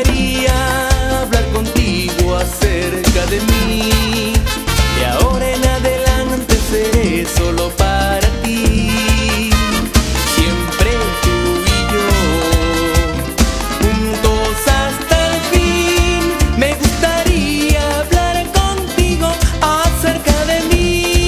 gustaría hablar contigo acerca de mí. De ahora en adelante seré solo para ti. Siempre tú y yo, juntos hasta el fin. Me gustaría hablar contigo acerca de mí.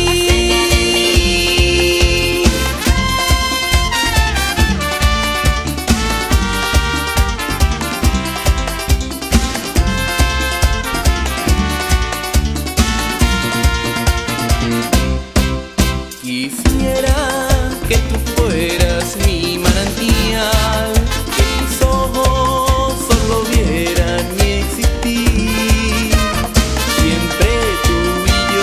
Quisiera que tú fueras mi manantial, que tus ojos solo vieran mi existir. Siempre tú y yo,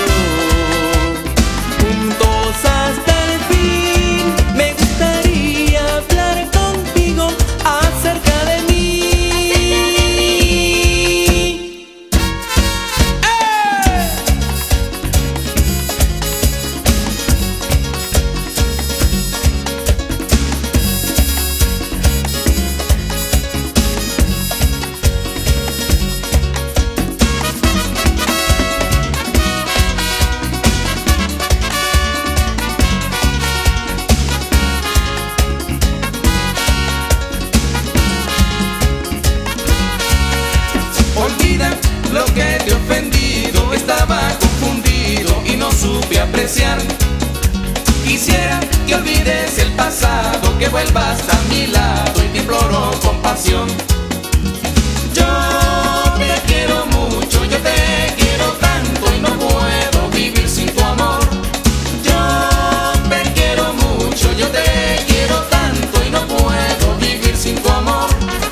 juntos hasta el fin. Me gustaría hablar contigo acerca de mí. Olvida lo que te he ofendido, estaba confundido y no supe apreciar. Quisiera que olvides el pasado, que vuelvas a mi lado y te imploro compasión. Yo te quiero mucho, yo te quiero tanto y no puedo vivir sin tu amor. Yo te quiero mucho, yo te quiero tanto y no puedo vivir sin tu amor.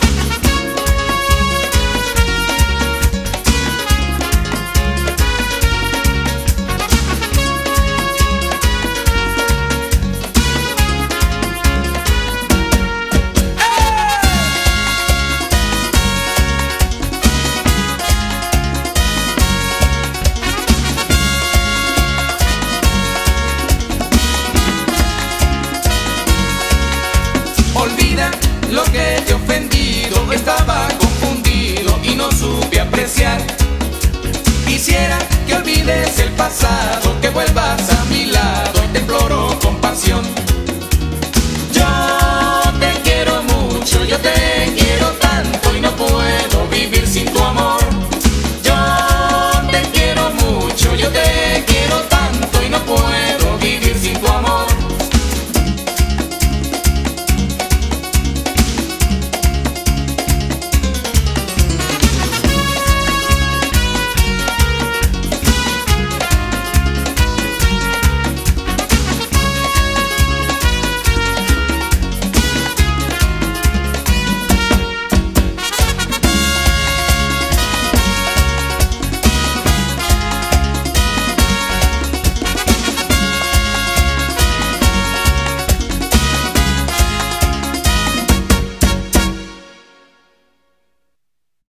Olvida lo que te he ofendido, estaba confundido y no supe apreciar. Quisiera que olvides el pasado, que vuelvas a